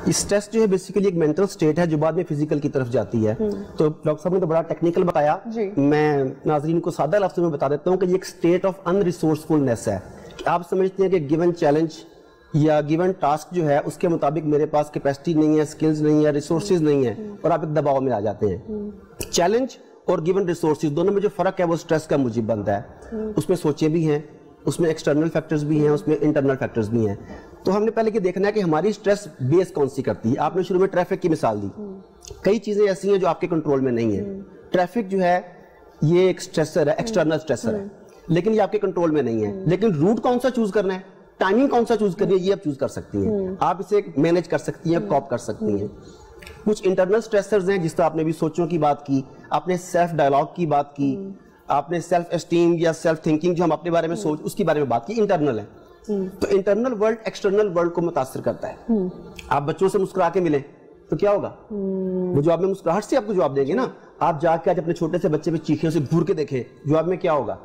Stress جو ہے basically ایک مینٹل سٹیٹ ہے جو بعد میں فزیکل کی طرف جاتی ہے. تو ڈاکٹر صاحب نے تو بڑا ٹیکنیکل بتایا, میں ناظرین کو سادہ لفظوں میں بتا دیتا ہوں کہ یہ ایک سٹیٹ آف ان ریسورسفلنس ہے. آپ سمجھتے ہیں کہ گیون چیلنج یا گیون ٹاسک جو ہے اس کے مطابق میرے پاس کیپیسٹی نہیں ہے, سکلز نہیں ہے, ریسورسز نہیں ہے, اور آپ ایک دباؤ میں آ جاتے ہیں. چیلنج اور گیون ریسورسز دونوں میں جو فرق ہے وہ سٹریس کا موجب بنتا ہے. اس میں سوچیں بھی ہیں, اس میں ایکسٹرنل فیکٹرز بھی ہیں, اس میں انٹرنل فیکٹرز بھی ہیں. تو ہم نے پہلے یہ دیکھنا ہے کہ ہماری سٹریس بیس کون سی کرتی ہے. آپ نے شروع میں ٹریفک کی مثال دی. کئی چیزیں ایسی ہیں جو آپ کے کنٹرول میں نہیں ہیں. ٹریفک جو ہے یہ ایک سٹریسر ہے, ایکسٹرنل سٹریسر ہے, لیکن یہ آپ کے کنٹرول میں نہیں ہے. لیکن روٹ کون سا چوز کرنا ہے, ٹائمنگ کون سا چوز کرنی ہے, یہ آپ چوز کر سکتی ہیں. آپ اسے مینج کر سکتی ہیں, کوپ کر سکتی ہیں. کچھ انٹرنل سٹریسرز ہیں جس طرح آپ نے بھی سوچوں کی بات کی, آپ نے سیلف ڈائلاگ کی بات کی, آپ نے سیلف اسٹیم یا سیلف تھنکنگ جو ہم اپنے بارے میں سوچ اس کے بارے میں بات کی, انٹرنل ہے. تو انٹرنل ورلڈ ایکسٹرنل ورلڈ کو متاثر کرتا ہے. آپ بچوں سے مسکرا کے ملیں تو کیا ہوگا, وہ جواب میں مسکراہٹ سے آپ کو جواب دیں گے نا. آپ جا کے آج اپنے چھوٹے سے بچے پہ چیخیں سے گھور کے دیکھیں, جواب میں کیا ہوگا,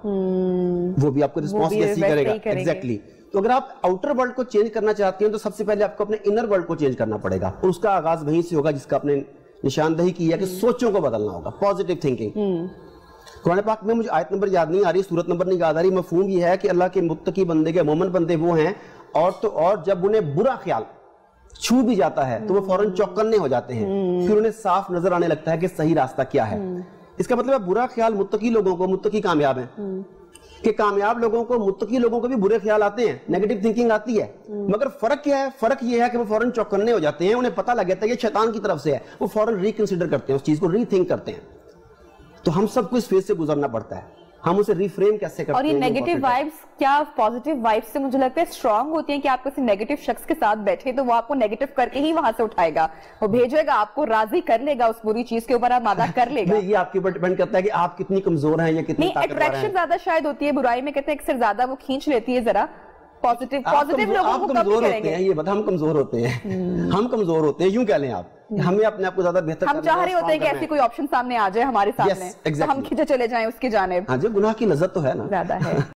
وہ بھی آپ کو رسپانس ایسی کرے گا. ایگزیکٹلی. تو اگر آپ آؤٹر ورلڈ کو چینج کرنا چاہتے ہیں تو سب سے پہلے آپ کو اپنے انر ورلڈ کو چینج کرنا پڑے گا, اور اس کا آغاز وہیں سے ہوگا جس کا آپ نے نشاندہی کی ہے کہ سوچوں کو بدلنا ہوگا. Positive thinking. قرآن پاک میں مجھے آیت نمبر یاد نہیں آ رہی, سورت نمبر نہیں یاد آ رہی, مفہوم یہ ہے کہ اللہ کے متقی بندے کے مومن بندے وہ ہیں اور جب انہیں برا خیال چھو بھی جاتا ہے تو وہ فوراً چوکنے ہو جاتے ہیں, پھر انہیں صاف نظر آنے لگتا ہے کہ صحیح راستہ کیا ہے. اس کا مطلب ہے برا خیال متقی لوگوں کو, متقی کامیاب ہیں, کہ کامیاب لوگوں کو, متقی لوگوں کو بھی برے خیال آتے ہیں, نیگیٹو تھنکنگ آتی ہے. مگر فرق کیا ہے, فرق یہ ہے کہ وہ فوراً چوکنے ہو جاتے ہیں, انہیں پتہ لگ جاتا ہے یہ شیطان کی طرف سے ہے, وہ فوراً ریکنسیڈر کرتے ہیں, اس چیز کو ری تھنک کرتے ہیں. تو ہم سب کو اس فیز سے گزرنا پڑتا ہے, ہم اسے ریفریم کیسے کرتے ہیں. اور یہ نیگیٹو وائبس کیا پازیٹیو وائبس سے مجھے لگتا ہے اسٹرانگ ہوتی ہیں کہ آپ کسی نیگیٹو شخص کے ساتھ بیٹھے تو وہ آپ کو نیگیٹو کر کے ہی وہاں سے اٹھائے گا, وہ بھیجے گا, آپ کو راضی کر لے گا, اس بری چیز کے اوپر آمادہ کر لے گا. یہ آپ کے اوپر ڈیپینڈ کرتا ہے کہ آپ کتنی کمزور ہیں یا کتنی طاقتور ہیں. اٹریکشن زیادہ شاید ہوتی ہے برائی میں, کہتے ہیں اکثر زیادہ وہ کھینچ لیتی ہے ذرا. پازیٹیو لوگوں کو کم کریں گے. یہ بات ہم کمزور ہوتے ہیں, ہم کمزور ہوتے ہیں, یوں کہہ لیں آپ, ہمیں اپنے آپ کو زیادہ بہتر ہم چاہ رہے ہوتے ہیں کہ ایسی کوئی آپشن سامنے آ جائے ہمارے سامنے, ہم کھینچے چلے جائیں اس کی جانب. ہاں جی, گناہ کی لذت تو ہے نا, زیادہ ہے.